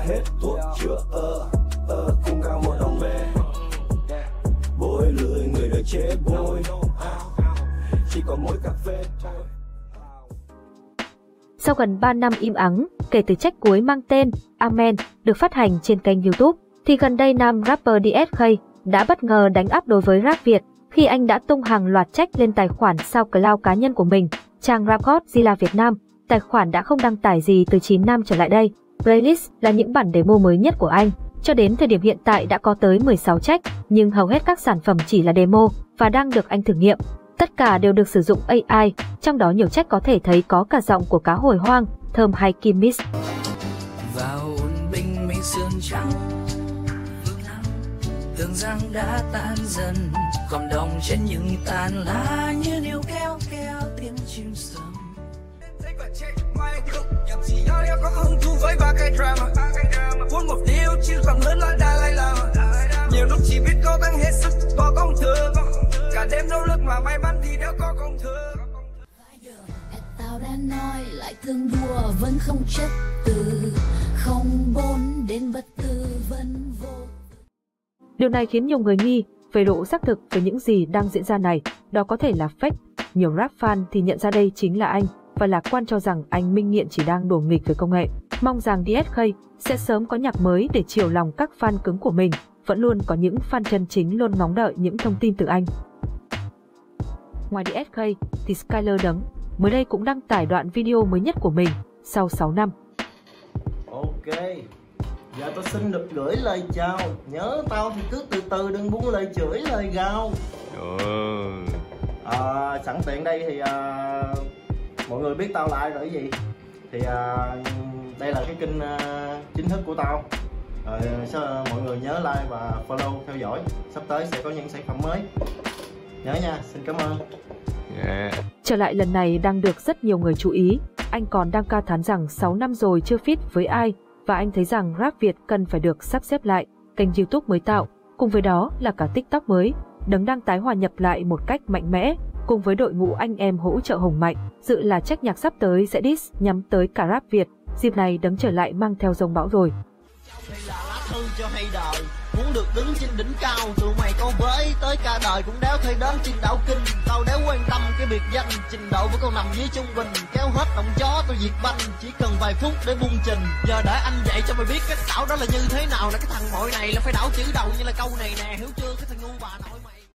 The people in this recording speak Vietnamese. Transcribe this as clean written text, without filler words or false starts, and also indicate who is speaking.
Speaker 1: hết thuốc chữa cùng cao một đồng bè. Bôi lười người đời chế bôi, chỉ còn mỗi cà phê thôi.
Speaker 2: Sau gần 3 năm im ắng, kể từ trách cuối mang tên Amen được phát hành trên kênh YouTube, thì gần đây nam rapper DSK đã bất ngờ đánh áp đối với rap Việt khi anh đã tung hàng loạt trách lên tài khoản SoundCloud cá nhân của mình, trang Rap Godzilla Việt Nam. Tài khoản đã không đăng tải gì từ 9 năm trở lại đây. Playlist là những bản demo mới nhất của anh. Cho đến thời điểm hiện tại đã có tới 16 trách, nhưng hầu hết các sản phẩm chỉ là demo và đang được anh thử nghiệm. Tất cả đều được sử dụng AI, trong đó nhiều trách có thể thấy có cả giọng của cá hồi hoang, Thơm hay Kim Mix.
Speaker 3: Vào ôn bình mây sương trắng, tưởng rằng đã tan dần, còn đồng trên những tàn lá như níu kéo kéo tiếng chim sớm. Có hứng thú với ba cái drama, muốn một điều chứ còn lớn là Dalai Lama. Nhiều lúc chỉ biết cố gắng hết sức, có công thương, cả đêm nỗ lực mà may mắn thì đều có công thương.
Speaker 4: Tao đã nói lại thương đùa vẫn không chất từ, không bốn đến bất tử vẫn vô.
Speaker 2: Điều này khiến nhiều người nghi về độ xác thực với những gì đang diễn ra này, đó có thể là fake. Nhiều rap fan thì nhận ra đây chính là anh và lạc quan cho rằng anh Minh Nghiện chỉ đang đùa nghịch với công nghệ. Mong rằng DSK sẽ sớm có nhạc mới để chiều lòng các fan cứng của mình. Vẫn luôn có những fan chân chính luôn ngóng đợi những thông tin từ anh. Ngoài DSK thì Skyler Đấng mới đây cũng đăng tải đoạn video mới nhất của mình sau 6 năm.
Speaker 5: Ok, giờ tao xin được gửi lời chào. Nhớ tao thì cứ từ từ, đừng buông lời chửi lời gào. Sẵn tiện đây thì mọi người biết tao là ai rồi gì. Thì đây là cái kênh chính thức của tao. Mọi người nhớ like và follow theo dõi. Sắp tới sẽ có những sản phẩm mới. Nhớ nha, xin cảm ơn.
Speaker 2: Trở lại lần này đang được rất nhiều người chú ý. Anh còn đang ca thán rằng 6 năm rồi chưa feat với ai, và anh thấy rằng rap Việt cần phải được sắp xếp lại. Kênh YouTube mới tạo, cùng với đó là cả TikTok mới. Đấng đang tái hòa nhập lại một cách mạnh mẽ, cùng với đội ngũ anh em hỗ trợ hùng mạnh. Dự là trách nhạc sắp tới sẽ diss nhắm tới cả rap Việt. Dịp này Đấng trở lại mang theo dòng bão rồi.
Speaker 6: Cho hay đời muốn được đứng trên đỉnh cao, tụi mày câu với tới cả đời cũng đéo thể đến trên đảo kinh. Tao đéo quan tâm cái biệt danh, trình độ với con nằm dưới trung bình. Kéo hết động chó tôi diệt banh, chỉ cần vài phút để bung trình. Giờ để anh dạy cho mày biết cách đảo đó là như thế nào. Là cái thằng mọi này là phải đảo chữ đầu như là câu này nè, hiểu chưa cái thằng ngu bà nào.